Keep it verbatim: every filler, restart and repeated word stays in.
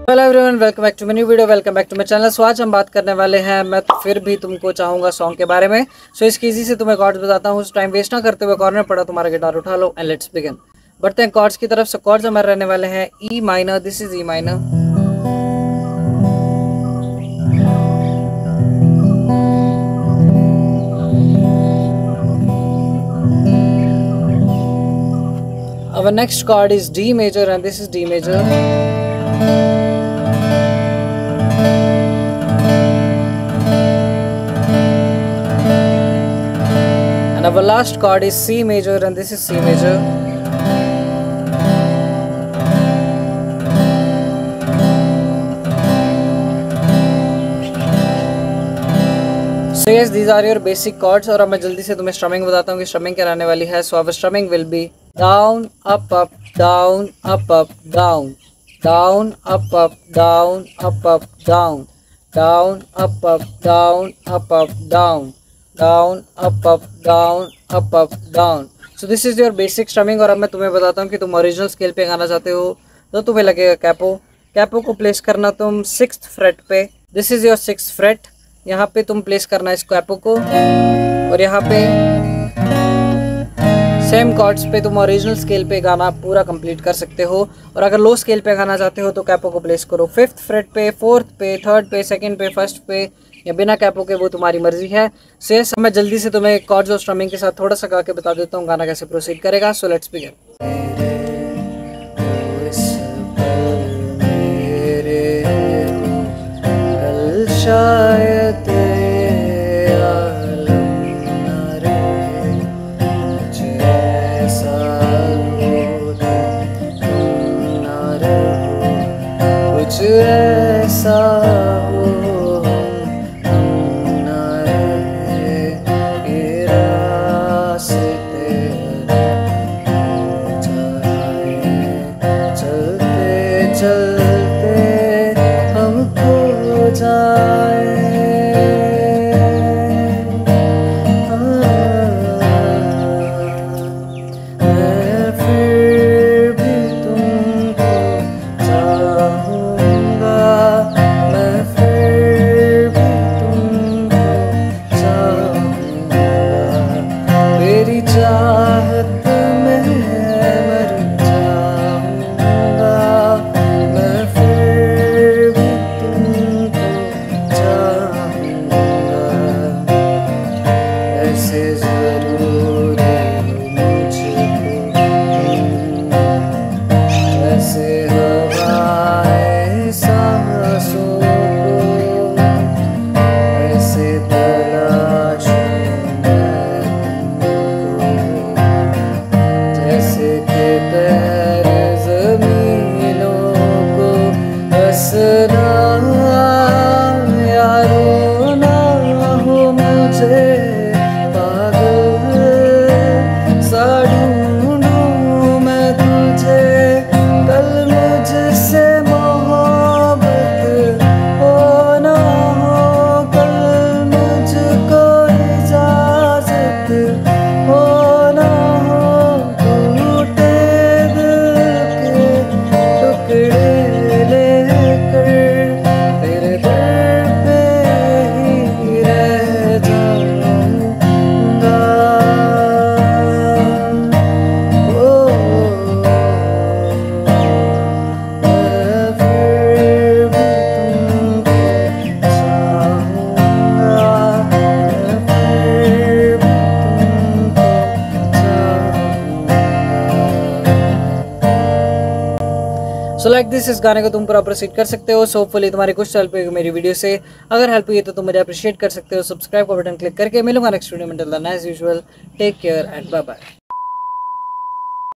Hello everyone, welcome back to my new video, welcome back to my channel. So आज हम बात करने वाले हैं, मैं तो फिर भी तुमको चाहूँगा सॉन्ग के बारे में। सो so, इसकी इजी से तुम्हें कॉर्ड्स बताता हूँ। टाइम वेस्ट ना करते हुए कॉर्नर पड़ा तुम्हारा गिटार उठा लो एंड लेट्स बिगिन। बढ़ते हैं कॉर्ड्स की तरफ। से कॉर्ड्स हमारे रहने वाले हैं E minor, this is E minor, our next chord is D major and this is D major, and our last chord is C major and this is C major. So yes, these are your basic chords। और अब मैं जल्दी से तुम्हें strumming बताता हूँ कि strumming क्या रहने वाली है। So our strumming will be down up up down up up down down up up down up up down down up up down up up down down up up down up up down। So this is your basic strumming। और अब मैं तुम्हें बताता हूँ कि तुम original scale पे गाना चाहते हो तो तुम्हें लगेगा कैपो। कैपो को प्लेस करना तुम सिक्स्थ फ्रेट पे, this is your sixth fret. यहाँ पे तुम प्लेस करना है इस कैपो को, और यहाँ पे सेम कॉर्ड्स पे तुम ओरिजिनल स्केल पे गाना पूरा कंप्लीट कर सकते हो। और अगर लो स्केल पे गाना चाहते हो तो कैपो को प्लेस करो फिफ्थ फ्रेट पे, फोर्थ पे, थर्ड पे, सेकंड पे, फर्स्ट पे, या बिना कैपो के, वो तुम्हारी मर्जी है। सो यस, मैं जल्दी से तुम्हें कॉर्ड्स और स्ट्रमिंग के साथ थोड़ा सा गा के बता देता हूँ गाना कैसे प्रोसीड करेगा। So let's begin. शायद कुछ ऐसा हो ना रहे ये रास्ते चलते चलते हम खो जाए। चाहत में मर जाऊंगा मैं, फिर भी तुमको चाहूंगा। ऐसे जरूर मुझको ऐसे हवाएं सांसों को, ऐसे तलाश यारो ना हो मुझे पागल सा ढूंढूं मैं तुझे, कल मुझसे मोहब्बत हो ना हो, कल मुझको इजाजत हो ना हो, टूटे दिल के टुकड़े सो लाइक दिस, इस गाने को तुम पूरा प्रोसीड कर सकते हो। सो होपफुली तुम्हारी कुछ हेल्प हुई मेरी वीडियो से। अगर हेल्प हुई तो तुम मुझे अप्रिशिएट कर सकते हो सब्सक्राइब का बटन क्लिक करके। मिलूंगा नेक्स्ट वीडियो में। Till then as usual, take care and bye bye.